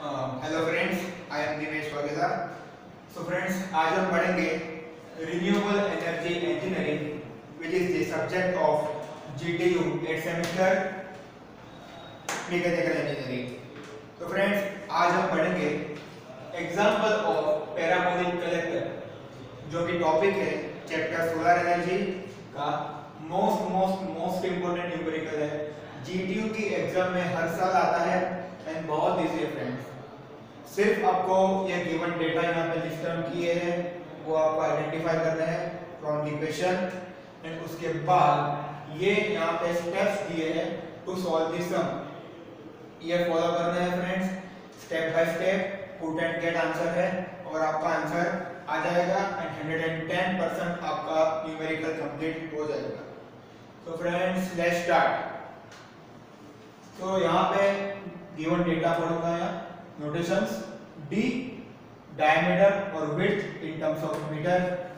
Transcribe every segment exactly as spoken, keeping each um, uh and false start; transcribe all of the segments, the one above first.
Hello friends, I am Dinesh Vagela. So friends, आज हम पढ़ेंगे renewable energy engineering which is the subject of GTU eight semester mechanical engineering. तो friends, आज हम पढ़ेंगे एग्जांपल ऑफ पैराबोलिक कलेक्टर, जो कि टॉपिक है चैप्टर सोलर एनर्जी का most most most important numerical है। जीटीयू की एग्जाम में हर साल आता है एंड बहुत इजी है फ्रेंड्स। सिर्फ आपको ये गिवन डेटा यहाँ पे लिस्ट डाउन किए हैं, वो आपको आइडेंटिफाई करना है फ्रॉम द क्वेश्चन एंड उसके बाद ये यहाँ पे स्टेप्स दिए हैं टू सॉल्व दिस सम। ये फॉलो करना है friends, step by step, put and get answer है और आपका आंसर आ जाएगा and one hundred ten percent आपका न्यूमेरिकल कंप्लीट हो जाएगा। तो फ्रेंड्स, लेट्स स्टार्ट। तो यहाँ पे गिवन डेटा पढ़ूंगा यहाँ, नोटेशंस d डायमीटर और width in terms of meter,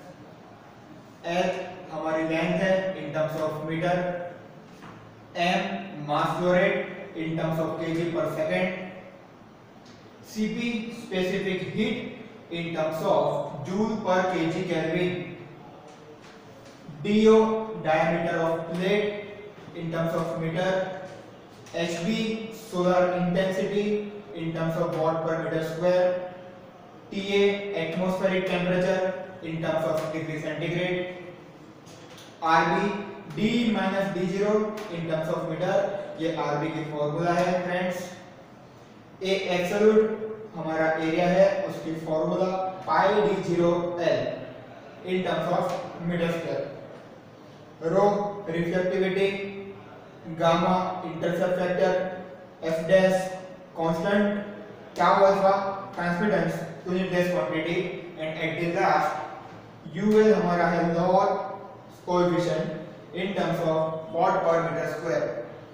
h हमारी लेंथ है in terms of meter, m mass flow rate in terms of kg per second, cp specific heat in terms of joule per kg kelvin, do diameter of plate in terms of meter, hb solar intensity in terms of watt per meter square, Ta atmospheric temperature in terms of degree centigrade, Rb d minus d zero in terms of meter, ये Rb की formula है friends. A absolute हमारा area है, उसकी formula pi d zero L in terms of meter square, rho reflectivity, gamma intercept factor, f dash constant, tau alpha transmittance unit gas quantity and at the last ul हमारा है loss coefficient in terms of watt per meter square।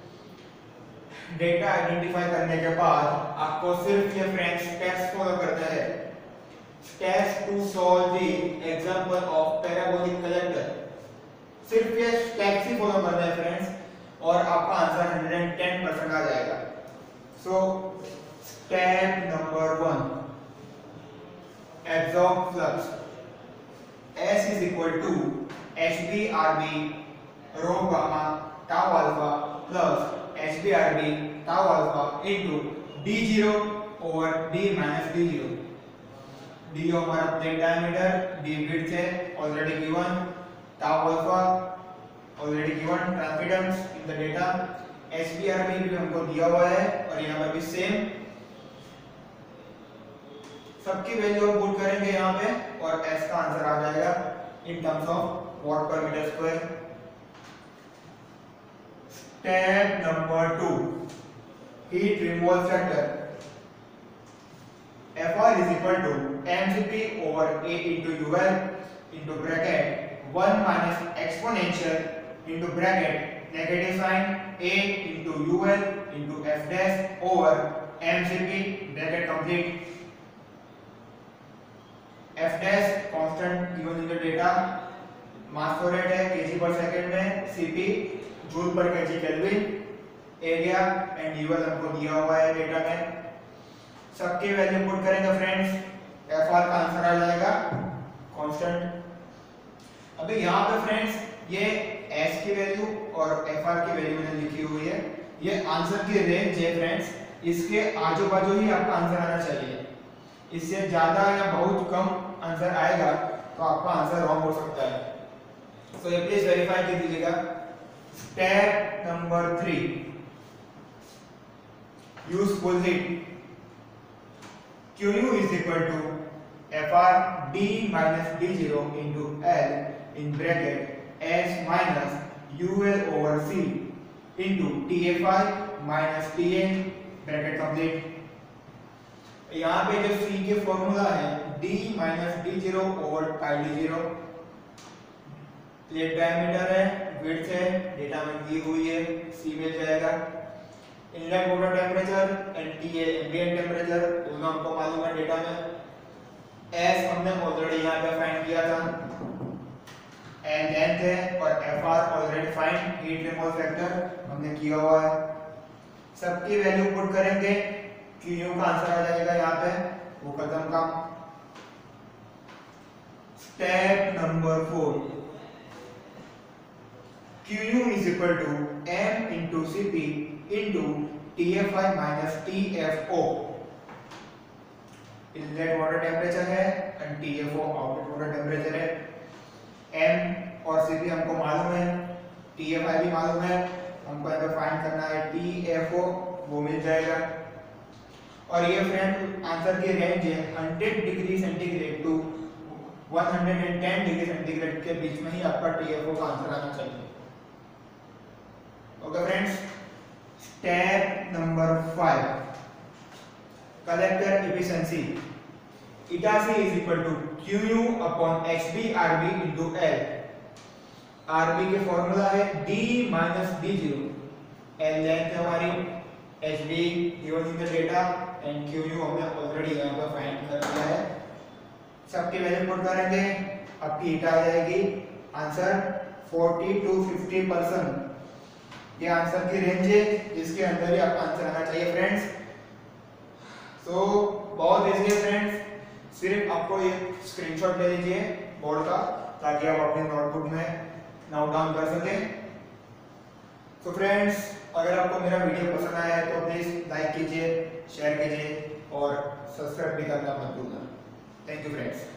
Data identify करने के बाद आपको सिर्फ ये friends steps follow करना है, steps to solve the example of parabolic collector. सिर्फ ये स्टेप्स ही फॉलो करना है फ्रेंड्स और आपका answer one hundred ten percent आ जाएगा। So step number one, absorb flux S is equal to Hb Rb rho gamma tau alpha plus Hb Rb tau alpha into d zero over d minus d zero। d हमारा plate diameter, d width है already given, tau alpha already given, transmittance in the data, Hb Rb भी हमको दिया हुआ है और यहाँ पर भी सेम। सबकी वैल्यू हम पुट करेंगे यहाँ पे और S का आंसर आ जाएगा in terms of watt per meter square. Step number two, heat removal factor. Fr is equal to mCp over A into ul into bracket one minus exponential into bracket negative sign A into ul into f dash over mCp bracket complete। f dash constant given in the data, mass flow rate है kg per second में, cp joule per kg kelvin, area and ul हमको दिया हुआ है data में। सबके value put करेंगे friends, fr का आंसर आ जाएगा कांस्टेंट। अभी यहाँ पे फ्रेंड्स ये s की वैल्यू और fr की वैल्यू मैंने लिखी हुई है, ये आंसर की रेंज है फ्रेंड्स, इसके आजू बाजू ही आपका आंसर आना चाहिए। इससे ज्यादा या बहुत कम आंसर आएगा तो आपका आंसर रॉन्ग हो सकता है। सो ये प्लीज वेरीफाई कर दीजिएगा। Step number three, useful heat. Qu is equal to Fr d minus d zero into L in bracket S minus ul over c into Tfi minus Tn bracket complete। यहाँ पे जो c के formula है d minus d zero over pi d zero, plate diameter है, width है, data में दी हुई है, c मिल जाएगा। Inlet water temperature and TA ambient temperature दोनों हमको मालूम है डेटा में। S हमने ऑलरेडी यहाँ पे फाइंड किया था, N लेंथ है और Fr already find, heat removal factor हमने किया हुआ है। सबकी वैल्यू पुट करेंगे क्यू यू का आंसर आ जाएगा यहाँ पे, वो खत्म काम। Step number four, Q U is equal to M into C P into T F I minus T F O. Inlet water temperature है and T F O outlet water temperature है। M और C P हमको मालूम है, T F आई भी मालूम है, हमको यहाँ पे फाइंड करना है टी एफ ओ, वो मिल जाएगा। और ये फ्रेंड आंसर की रेंज है hundred degree centigrade to one hundred ten degree centigrade के बीच में ही आपका टी एफ ओ का आंसर आना चाहिए। Okay friends, step number five, collector efficiency. eta c is equal to Q upon H B R B into L। R B के formula है D minus D zero, L लेंथ है हमारी, H B given in the data and Q हमने already यहाँ पर find कर लिया है। सबकी वैल्यू पुट करेंगे, आपकी eta आ जाएगी answer forty to fifty percent. ये आंसर की रेंज है जिसके अंदर ही आपका आंसर आना चाहिए फ्रेंड्स। सो so, बहुत इजी है फ्रेंड्स, सिर्फ आपको ये स्क्रीनशॉट ले लीजिए बोर्ड का ताकि आप अपने नोटबुक में नोट डाउन कर सकें। तो फ्रेंड्स, अगर आपको मेरा वीडियो पसंद आया है तो प्लीज लाइक कीजिए, शेयर कीजिए और सब्सक्राइब भी करना मत भूलना। Thank you friends.